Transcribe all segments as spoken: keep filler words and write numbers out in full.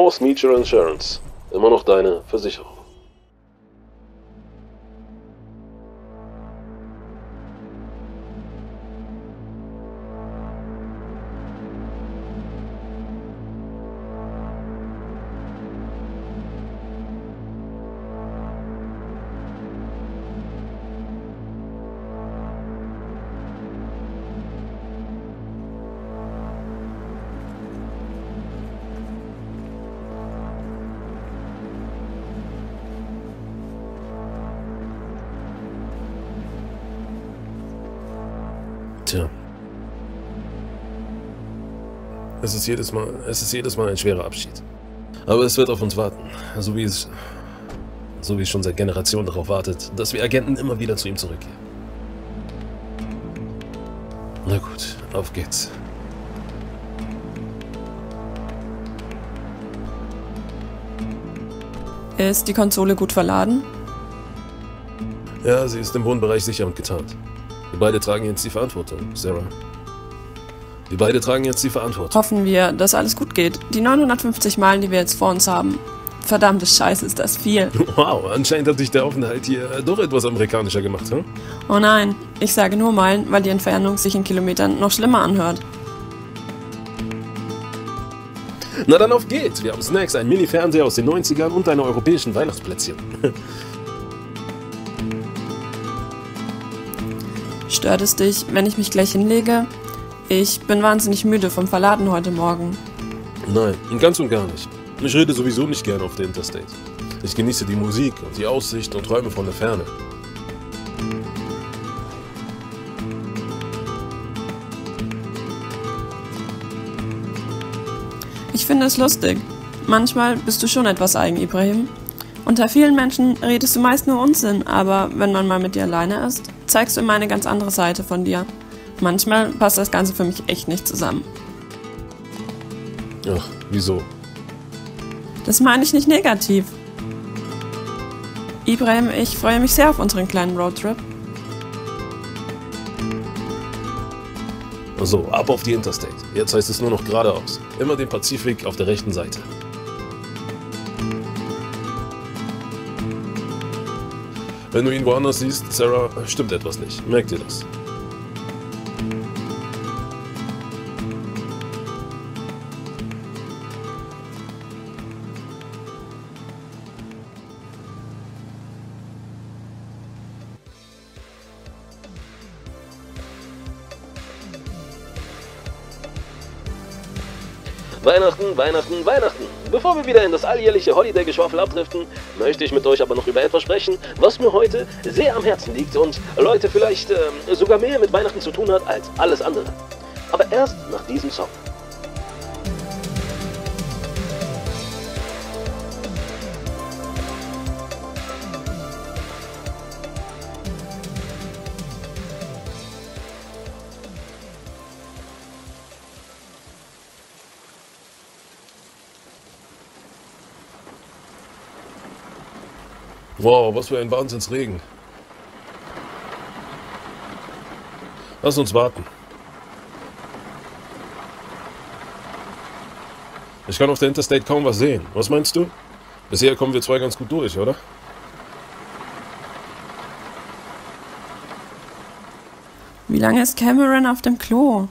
North Mutual Insurance. Immer noch deine Versicherung. Tja. Es ist jedes Mal, es ist jedes Mal ein schwerer Abschied. Aber es wird auf uns warten. So wie es, so wie es schon seit Generationen darauf wartet, dass wir Agenten immer wieder zu ihm zurückkehren. Na gut, auf geht's. Ist die Konsole gut verladen? Ja, sie ist im Wohnbereich sicher und getarnt. Wir beide tragen jetzt die Verantwortung, Sarah. Wir beide tragen jetzt die Verantwortung. Hoffen wir, dass alles gut geht. Die neunhundertfünfzig Meilen, die wir jetzt vor uns haben. Verdammte Scheiße, ist das viel. Wow, anscheinend hat dich der Aufenthalt hier doch etwas amerikanischer gemacht, hm? Oh nein, ich sage nur Meilen, weil die Entfernung sich in Kilometern noch schlimmer anhört. Na dann auf geht's. Wir haben Snacks, einen Mini-Fernseher aus den neunzigern und deine europäischen Weihnachtsplätzchen. Stört es dich, wenn ich mich gleich hinlege? Ich bin wahnsinnig müde vom Verladen heute Morgen. Nein, ganz und gar nicht. Ich rede sowieso nicht gerne auf der Interstate. Ich genieße die Musik und die Aussicht und träume von der Ferne. Ich finde es lustig. Manchmal bist du schon etwas eigen, Ibrahim. Unter vielen Menschen redest du meist nur Unsinn, aber wenn man mal mit dir alleine ist, zeigst du immer eine ganz andere Seite von dir. Manchmal passt das Ganze für mich echt nicht zusammen. Ach, wieso? Das meine ich nicht negativ. Ibrahim, ich freue mich sehr auf unseren kleinen Roadtrip. So, ab auf die Interstate. Jetzt heißt es nur noch geradeaus. Immer den Pazifik auf der rechten Seite. Wenn du ihn woanders siehst, Sarah, stimmt etwas nicht. Merk dir das. Weihnachten, Weihnachten, Weihnachten. Bevor wir wieder in das alljährliche Holiday-Geschwafel abdriften, möchte ich mit euch aber noch über etwas sprechen, was mir heute sehr am Herzen liegt und Leute vielleicht äh, sogar mehr mit Weihnachten zu tun hat als alles andere. Aber erst nach diesem Song. Wow, was für ein Wahnsinnsregen. Lass uns warten. Ich kann auf der Interstate kaum was sehen. Was meinst du? Bisher kommen wir zwei ganz gut durch, oder? Wie lange ist Cameron auf dem Klo?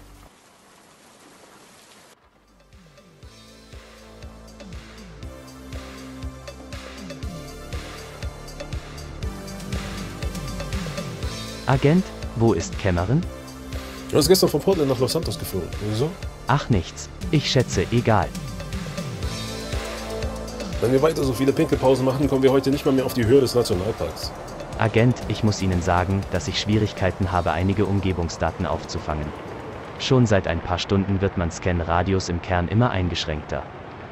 Agent, wo ist Cameron? Du hast gestern von Portland nach Los Santos geflogen. Wieso? Ach nichts. Ich schätze, egal. Wenn wir weiter so viele Pinkelpausen machen, kommen wir heute nicht mal mehr auf die Höhe des Nationalparks. Agent, ich muss Ihnen sagen, dass ich Schwierigkeiten habe, einige Umgebungsdaten aufzufangen. Schon seit ein paar Stunden wird mein Scan-Radius im Kern immer eingeschränkter.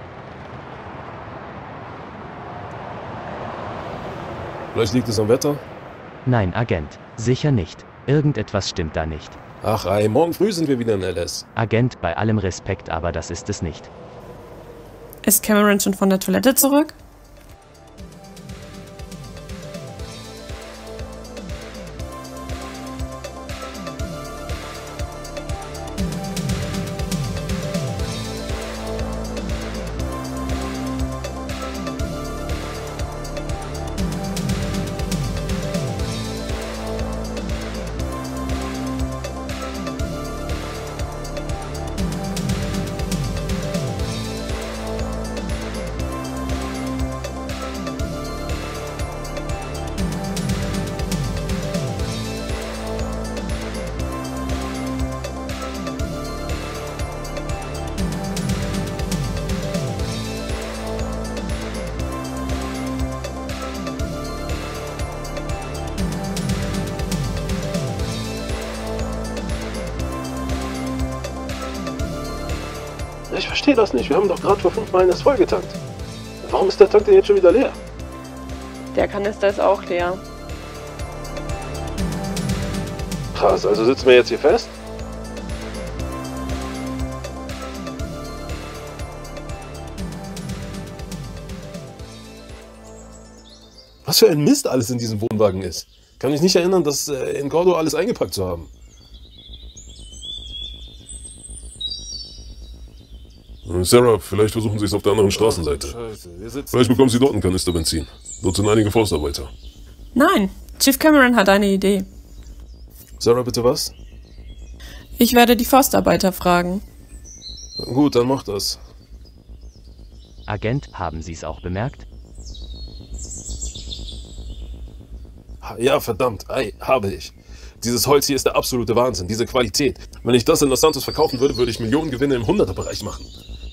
Vielleicht liegt es am Wetter? Nein, Agent, sicher nicht. Irgendetwas stimmt da nicht. Ach ey, morgen früh sind wir wieder in L S. Agent, bei allem Respekt, aber das ist es nicht. Ist Cameron schon von der Toilette zurück? Ich verstehe das nicht. Wir haben doch gerade vor fünf Meilen das voll getankt. Warum ist der Tank denn jetzt schon wieder leer? Der Kanister ist auch leer. Krass, also sitzen wir jetzt hier fest? Was für ein Mist alles in diesem Wohnwagen ist. Kann mich nicht erinnern, das in Gordo alles eingepackt zu haben. Sarah, vielleicht versuchen Sie es auf der anderen Straßenseite. Vielleicht bekommen Sie dort einen Kanister Benzin. Dort sind einige Forstarbeiter. Nein, Chief Cameron hat eine Idee. Sarah, bitte was? Ich werde die Forstarbeiter fragen. Gut, dann mach das. Agent, haben Sie es auch bemerkt? Ja, verdammt, ei, habe ich. Dieses Holz hier ist der absolute Wahnsinn, diese Qualität. Wenn ich das in Los Santos verkaufen würde, würde ich Millionengewinne im Hunderterbereich machen.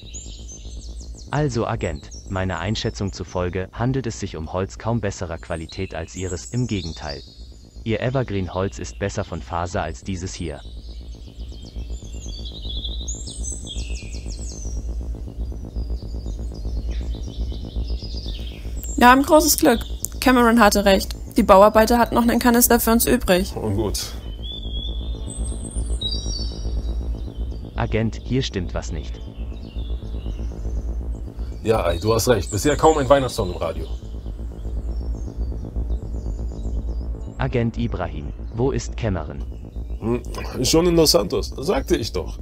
Also Agent, meiner Einschätzung zufolge handelt es sich um Holz kaum besserer Qualität als Ihres, im Gegenteil. Ihr Evergreen-Holz ist besser von Faser als dieses hier. Wir haben großes Glück. Cameron hatte recht. Die Bauarbeiter hatten noch einen Kanister für uns übrig. Oh, gut. Agent, hier stimmt was nicht. Ja, ei, du hast recht. Bisher kaum ein Weihnachtssong im Radio. Agent Ibrahim, wo ist Cameron? Hm, schon in Los Santos, sagte ich doch.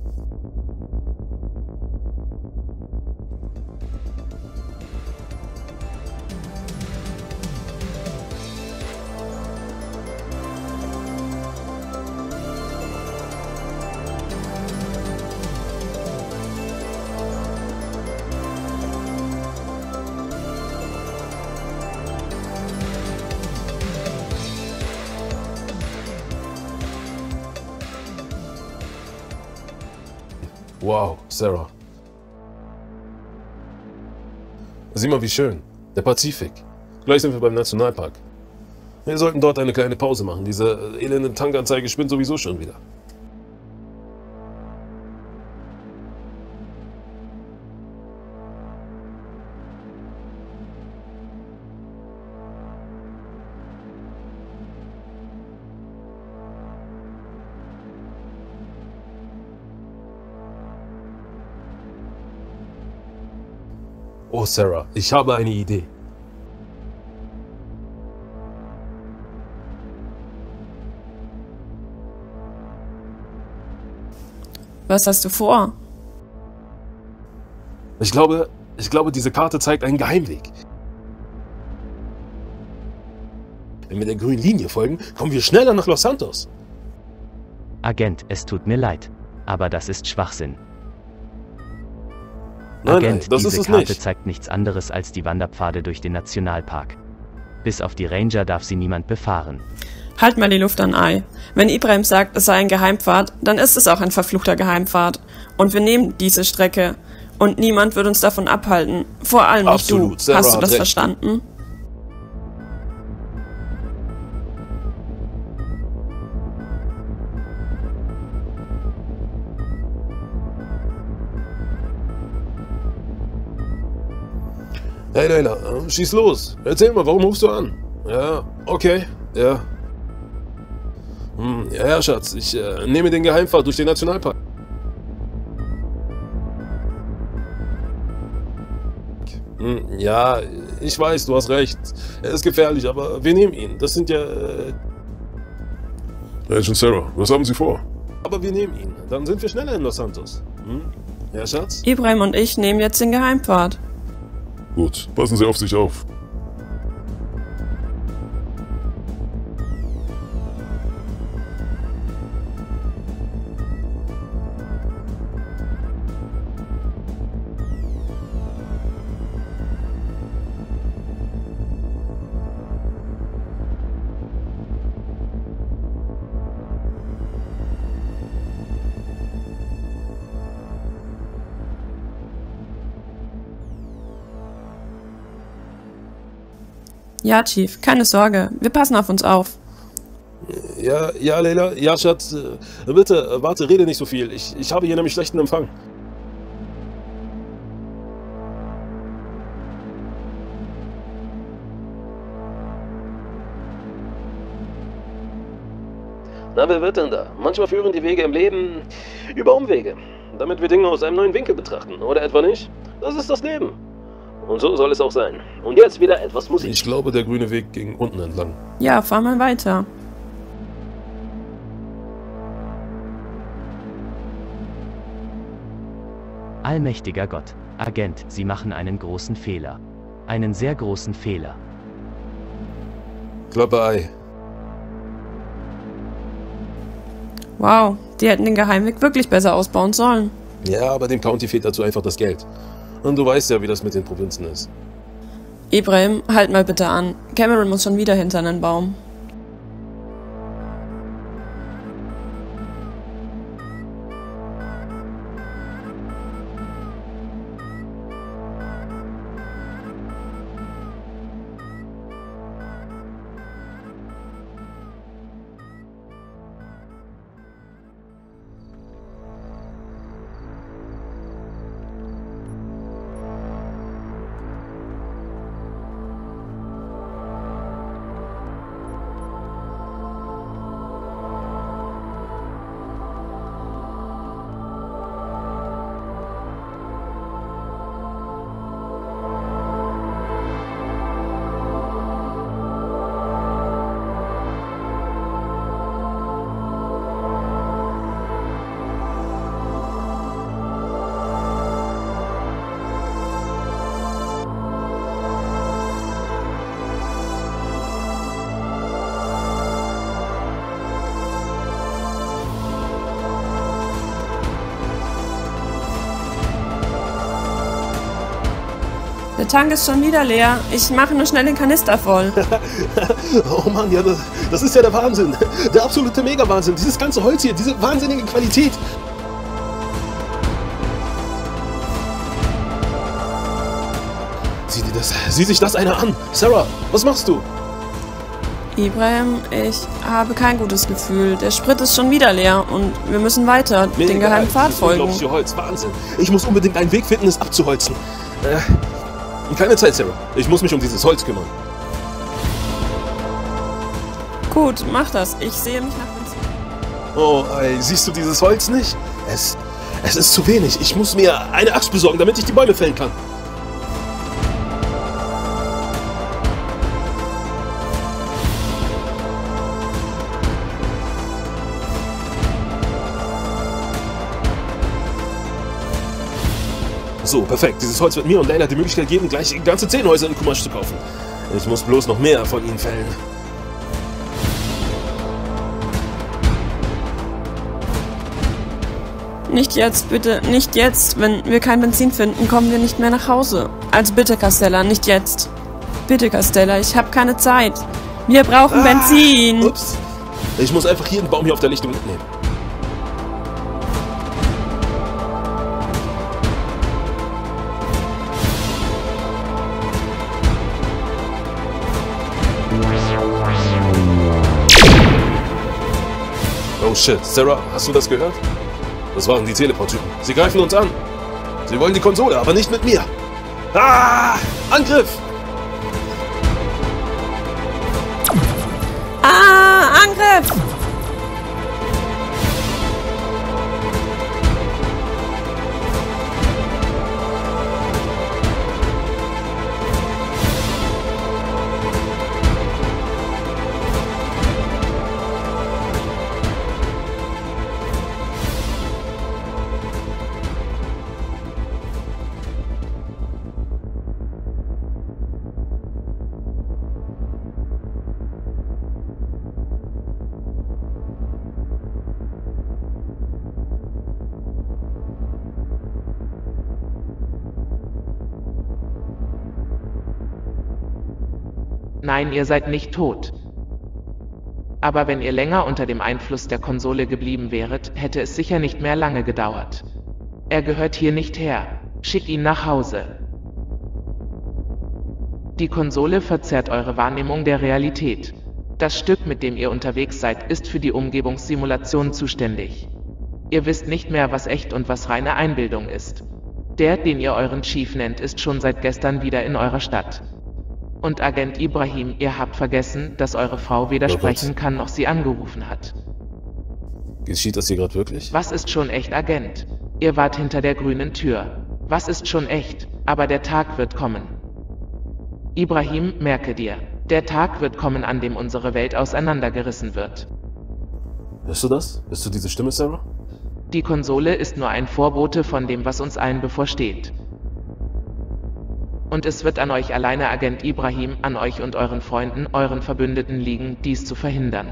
Wow, Sarah. Sieh mal, wie schön. Der Pazifik. Gleich sind wir beim Nationalpark. Wir sollten dort eine kleine Pause machen. Diese elende Tankanzeige spinnt sowieso schon wieder. Oh, Sarah, ich habe eine Idee. Was hast du vor? Ich glaube, ich glaube, diese Karte zeigt einen Geheimweg. Wenn wir der grünen Linie folgen, kommen wir schneller nach Los Santos. Agent, es tut mir leid, aber das ist Schwachsinn. Nein, Agent, nein, das diese ist es Karte nicht. zeigt nichts anderes als die Wanderpfade durch den Nationalpark. Bis auf die Ranger darf sie niemand befahren. Halt mal die Luft an, Ei. Wenn Ibrahim sagt, es sei ein Geheimpfad, dann ist es auch ein verfluchter Geheimpfad. Und wir nehmen diese Strecke. Und niemand wird uns davon abhalten. Vor allem nicht du. Absolut, Sarah Hast du hat das recht. verstanden? Hey Leila, äh, schieß los. Erzähl mal, warum rufst du an? Ja, okay, ja. Hm, ja, ja, Schatz, ich äh, nehme den Geheimpfad durch den Nationalpark. Hm, ja, ich weiß, du hast recht. Er ist gefährlich, aber wir nehmen ihn. Das sind ja... Äh, Agent Sarah, was haben Sie vor? aber wir nehmen ihn. Dann sind wir schneller in Los Santos. Hm? Ja, Schatz? Ibrahim und ich nehmen jetzt den Geheimpfad. Gut, passen Sie auf sich auf. Ja, Chief, keine Sorge. Wir passen auf uns auf. Ja, ja, Leila, ja, Schatz, äh, bitte, äh, warte, rede nicht so viel. Ich, ich habe hier nämlich schlechten Empfang. Na, wer wird denn da? Manchmal führen die Wege im Leben über Umwege, damit wir Dinge aus einem neuen Winkel betrachten, oder etwa nicht? Das ist das Leben. Und so soll es auch sein. Und jetzt wieder etwas Musik. Ich glaube, der grüne Weg ging unten entlang. Ja, fahr mal weiter. Allmächtiger Gott. Agent, Sie machen einen großen Fehler. Einen sehr großen Fehler. Klappe Ei. Wow, die hätten den Geheimweg wirklich besser ausbauen sollen. Ja, aber dem County fehlt dazu einfach das Geld. Und du weißt ja, wie das mit den Provinzen ist. Ibrahim, halt mal bitte an. Cameron muss schon wieder hinter einen Baum. Der Tank ist schon wieder leer. Ich mache nur schnell den Kanister voll. Oh Mann, ja, das, das ist ja der Wahnsinn. Der absolute Mega-Wahnsinn. Dieses ganze Holz hier, diese wahnsinnige Qualität. Sieh dir das, sieh sich das einer an. Sarah, was machst du? Ibrahim, ich habe kein gutes Gefühl. Der Sprit ist schon wieder leer und wir müssen weiter Mir den egal, geheimen Pfad dieses folgen. unglaubliche Holz, Wahnsinn. Ich muss unbedingt einen Weg finden, es abzuholzen. Äh, keine Zeit, Sarah. Ich muss mich um dieses Holz kümmern. Gut, mach das. Ich sehe mich nach Benzin. Oh, ey, siehst du dieses Holz nicht? Es, es ist zu wenig. Ich muss mir eine Axt besorgen, damit ich die Bäume fällen kann. So, perfekt. Dieses Holz wird mir und Leila die Möglichkeit geben, gleich ganze zehn Häuser in Kumasch zu kaufen. Ich muss bloß noch mehr von ihnen fällen. Nicht jetzt, bitte, nicht jetzt. Wenn wir kein Benzin finden, kommen wir nicht mehr nach Hause. Also bitte, Castella, nicht jetzt. Bitte, Castella, ich habe keine Zeit. Wir brauchen Ah, Benzin. Ups. Ich muss einfach jeden Baum hier auf der Lichtung mitnehmen. Oh shit, Sarah, hast du das gehört? Das waren die Teleport-Typen. Sie greifen uns an. Sie wollen die Konsole, aber nicht mit mir. Ah! Angriff! Ah, Angriff! Nein, ihr seid nicht tot. Aber wenn ihr länger unter dem Einfluss der Konsole geblieben wäret, hätte es sicher nicht mehr lange gedauert. Er gehört hier nicht her. Schick ihn nach Hause. Die Konsole verzerrt eure Wahrnehmung der Realität. Das Stück, mit dem ihr unterwegs seid, ist für die Umgebungssimulation zuständig. Ihr wisst nicht mehr, was echt und was reine Einbildung ist. Der, den ihr euren Chief nennt, ist schon seit gestern wieder in eurer Stadt. Und Agent Ibrahim, ihr habt vergessen, dass eure Frau weder Oh Gott. sprechen kann, noch sie angerufen hat. Geschieht das hier gerade wirklich? Was ist schon echt, Agent? Ihr wart hinter der grünen Tür. Was ist schon echt? Aber der Tag wird kommen. Ibrahim, merke dir, der Tag wird kommen, an dem unsere Welt auseinandergerissen wird. Hörst du das? Hörst du diese Stimme, Sarah? Die Konsole ist nur ein Vorbote von dem, was uns allen bevorsteht. Und es wird an euch alleine, Agent Ibrahim, an euch und euren Freunden, euren Verbündeten liegen, dies zu verhindern.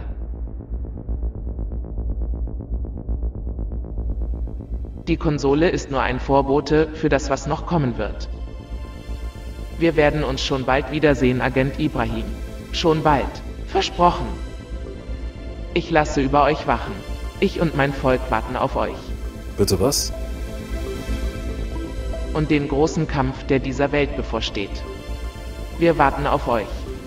Die Konsole ist nur ein Vorbote für das, was noch kommen wird. Wir werden uns schon bald wiedersehen, Agent Ibrahim. Schon bald. Versprochen. Ich lasse über euch wachen. Ich und mein Volk warten auf euch. Bitte was? Und den großen Kampf, der dieser Welt bevorsteht. Wir warten auf euch.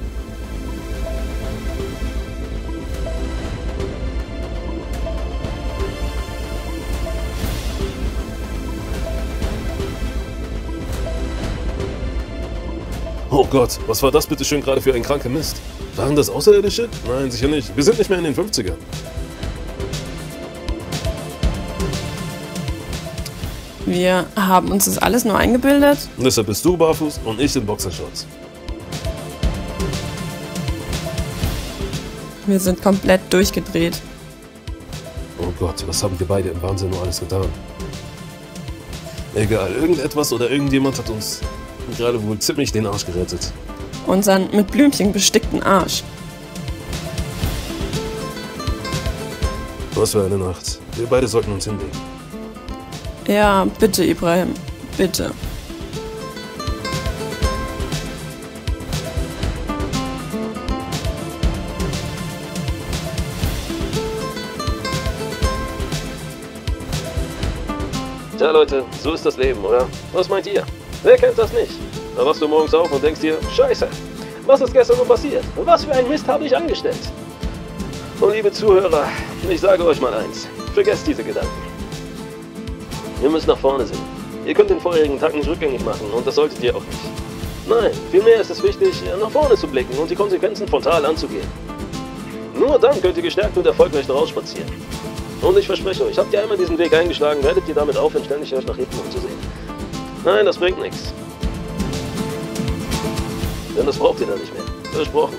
Oh Gott, was war das bitte schön gerade für ein kranker Mist? Waren das Außerirdische? Nein, sicher nicht. Wir sind nicht mehr in den fünfzigern. Wir haben uns das alles nur eingebildet? Und deshalb bist du barfuß und ich in Boxershorts. Wir sind komplett durchgedreht. Oh Gott, was haben wir beide im Wahnsinn nur alles getan? Egal, irgendetwas oder irgendjemand hat uns gerade wohl ziemlich den Arsch gerettet. Unseren mit Blümchen bestickten Arsch. Was für eine Nacht. Wir beide sollten uns hinlegen. Ja, bitte, Ibrahim. Bitte. Tja Leute, so ist das Leben, oder? Was meint ihr? Wer kennt das nicht? Da wachst du morgens auf und denkst dir, Scheiße, was ist gestern nur passiert? Was für einen Mist habe ich angestellt? Und liebe Zuhörer, ich sage euch mal eins, vergesst diese Gedanken. Ihr müsst nach vorne sehen. Ihr könnt den vorherigen Tag nicht rückgängig machen und das solltet ihr auch nicht. Nein, vielmehr ist es wichtig, nach vorne zu blicken und die Konsequenzen frontal anzugehen. Nur dann könnt ihr gestärkt und erfolgreich daraus spazieren. Und ich verspreche euch, habt ihr einmal diesen Weg eingeschlagen, werdet ihr damit aufhören, ständig euch nach hinten umzusehen. Nein, das bringt nichts. Denn das braucht ihr dann nicht mehr. Versprochen.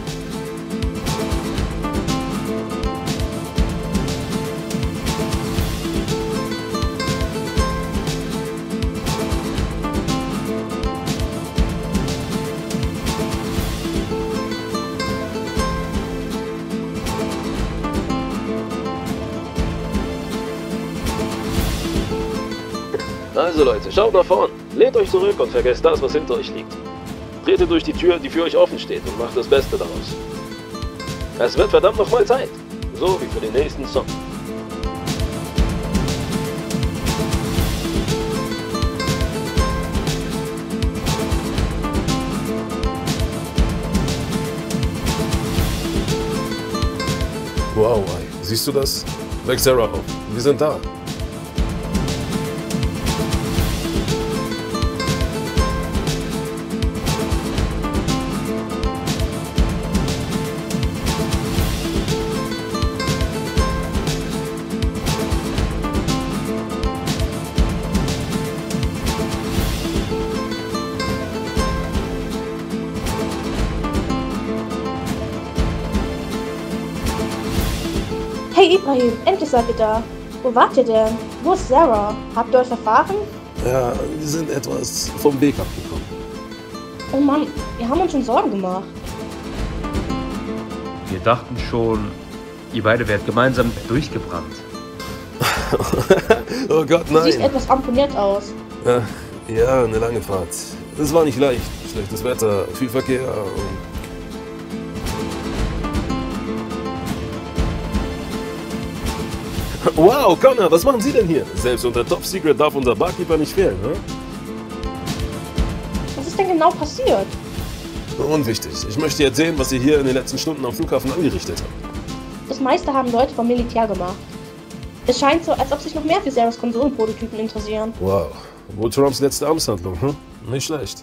Also Leute, schaut nach vorn, lehnt euch zurück und vergesst das, was hinter euch liegt. Tretet durch die Tür, die für euch offen steht und macht das Beste daraus. Es wird verdammt nochmal Zeit, so wie für den nächsten Song. Wow, ey. Siehst du das? Weck Sarah auf. Wir sind da. Hey Ibrahim, endlich seid ihr da. Wo wart ihr denn? Wo ist Sarah? Habt ihr euch verfahren? Ja, wir sind etwas vom Weg abgekommen. Oh Mann, wir haben uns schon Sorgen gemacht. Wir dachten schon, ihr beide werdet gemeinsam durchgebrannt. Oh Gott, Du nein. siehst etwas ramponiert aus. Ja, ja, eine lange Fahrt. Es war nicht leicht. Schlechtes Wetter, viel Verkehr. Und wow, Connor, was machen Sie denn hier? Selbst unter Top Secret darf unser Barkeeper nicht fehlen, ne? Was ist denn genau passiert? Unwichtig. Ich möchte jetzt sehen, was ihr hier in den letzten Stunden am Flughafen angerichtet habt. Das meiste haben Leute vom Militär gemacht. Es scheint so, als ob sich noch mehr für Sarahs Konsolenprototypen interessieren. Wow. Wohl Trumps letzte Amtshandlung, hm? Nicht schlecht.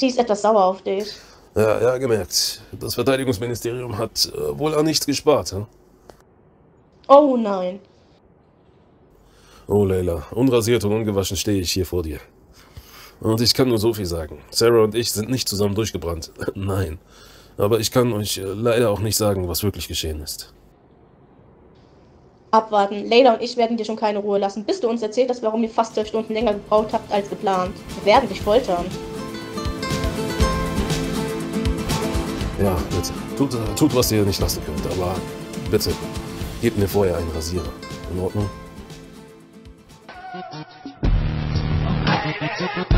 Sie ist etwas sauer auf dich. Ja, ja, gemerkt. Das Verteidigungsministerium hat äh, wohl an nichts gespart, hm? Oh nein. Oh, Layla, unrasiert und ungewaschen stehe ich hier vor dir. Und ich kann nur so viel sagen. Sarah und ich sind nicht zusammen durchgebrannt. Nein. Aber ich kann euch äh, leider auch nicht sagen, was wirklich geschehen ist. Abwarten. Layla und ich werden dir schon keine Ruhe lassen, bis du uns erzählt hast, warum ihr fast zwölf Stunden länger gebraucht habt als geplant. Wir werden dich foltern. Ja, bitte. Tut, äh, tut, was ihr nicht lassen könnt. Aber bitte, gebt mir vorher einen Rasierer. In Ordnung?